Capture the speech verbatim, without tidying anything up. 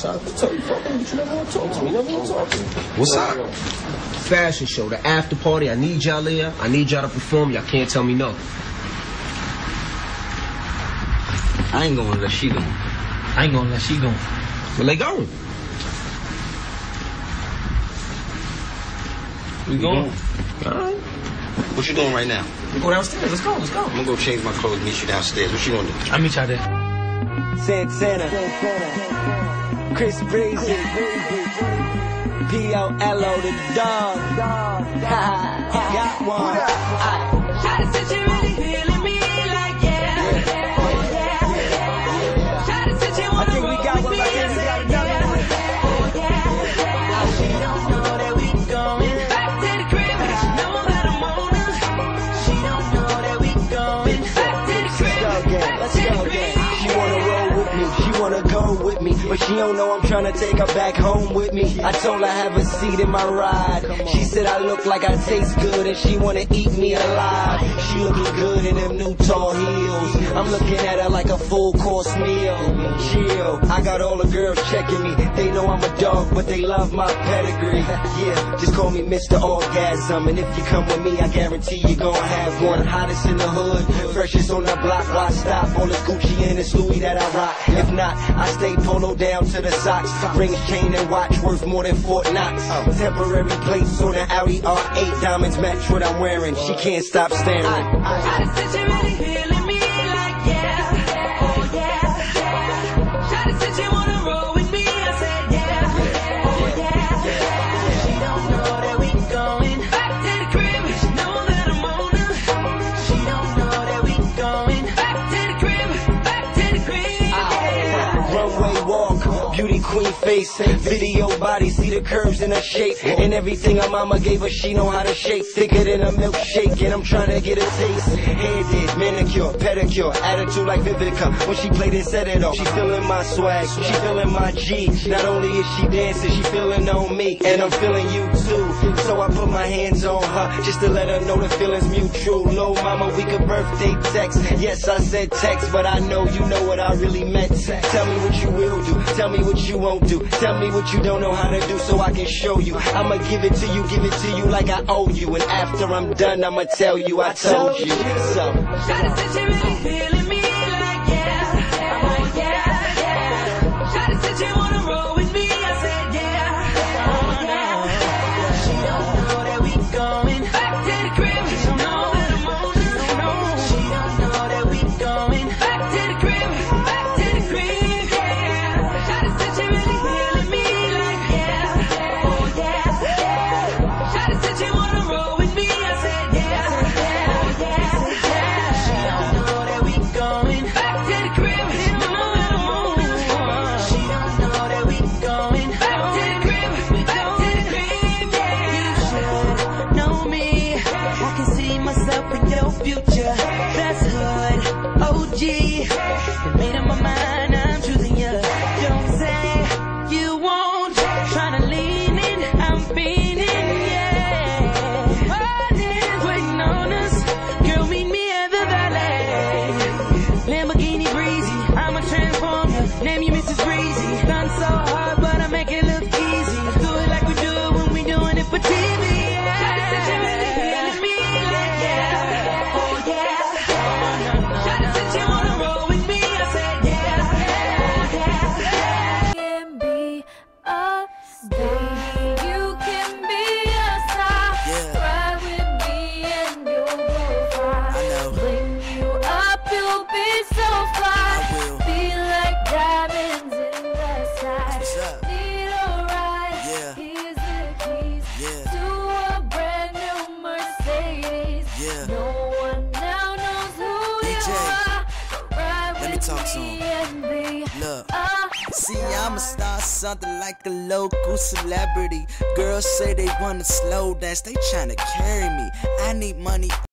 outside. I tell you, fuck me, but you never want to talk to me. You never want to talk to me. What's up? Fashion show, the after party. I need y'all there. I need y'all to perform. Y'all can't tell me no. I ain't gonna let she go. I ain't gonna let she go. Well, they going. We going? All right. What you doing right now? We go downstairs. Let's go. Let's go. I'm gonna go change my clothes and meet you downstairs. What you gonna do? I'll meet y'all there. Santana, Chris Breezy, P O L O the dog. Got one. Shawty said she really feeling me like yeah. Shawty said she wanna roll with me. I said yeah. She don't know that we going back to the crib. She know that I'm on her. She don't know that we going back to the crib. Let's go again. She wanna roll with me. She wanna go with me, but she don't know I'm trying to take her back home with me. I told her have a seat in my ride. She said I look like I taste good and she wanna eat me alive. She looking good in them new tall heels. I'm looking at her like a full course meal. Chill, I got all the girls checking me. They know I'm a dog, but they love my pedigree. Yeah, just call me Mister Orgasm. And if you come with me, I guarantee you gon' have one. Hottest in the hood, freshest on the block. Why stop? All this Gucci and this Louis that I rock. If not, I stay polo down to the socks. Rings, chain, and watch worth more than Fort Knox. Temporary plates on the Audi R eight. Diamonds match what I'm wearing. She can't stop staring. Shawty said she really feeling me like yeah. Oh yeah. Shawty said she wanna roll with me. I said yeah. Oh yeah. She don't know that we going back to the crib. She know that I'm on her. She don't know that we going back to the crib. Back to the crib. Yeah. Runway walk, beauty queen face, video body, see the curves in her shape, and everything her mama gave her, she know how to shape. Thicker than a milkshake, and I'm trying to get a taste. Hair did, manicure, pedicure, attitude like Vivica. When she played and set it off, she feeling my swag, she feeling my G. Not only is she dancing, she feeling on me, and I'm feeling you too. So I put my hands on her, just to let her know the feeling's mutual. No mama, we could birthday text. Yes, I said text, but I know you know what I really meant. Tell me what you will do, tell me what you won't do. Tell me what you don't know how to do so I can show you. I'ma give it to you, give it to you like I owe you. And after I'm done, I'ma tell you I told you. So Shawty said she really feeling me like yeah. Oh yeah. Shawty said she wanna roll with me. I said yeah. Oh yeah. She don't know that we going back to the crib. She don't know that I'm on her. She don't know that we going back to the crib. Back to the crib. Yeah. Shawty said she really feeling me like yeah. Oh yeah. Shawty said she wanna roll with me. I said yeah. Oh yeah. She don't know that we going back to the crib. She don't know that I'm on her. She don't know that we going back to the crib. Back to the crib. Yeah. You should know me. I can see myself in your future. That's hood, O G. Made up my mind, I'm choosing you. Don't say you won't. Tryna lean in, I'm feeling, yeah. What is waiting on us? Girl, meet me at the valet. Lamborghini breezy, I'm a transformer. Name you Missus Breezy. Done so hard, but I make it look easy. Do it like we do it when we doing it for T V. Yeah. Shawty said she really feeling me like yeah. Oh yeah. Shawty said she wanna roll with me. I said yeah. Oh yeah. Can be a star. You can be a star. Yeah. Ride with me and you'll go far. I know. Bring you up, you'll be so fly. I will. Be like diamonds in the sky. What's up? Need a ride? Yeah. Here's the keys Yeah. to a brand new Mercedes. Yeah. No one now knows who D J, you are. But ride let me with talk to me him. and be Look. a See, I'm a star, something like a local celebrity. Girls say they wanna slow dance, they tryna carry me. I need money.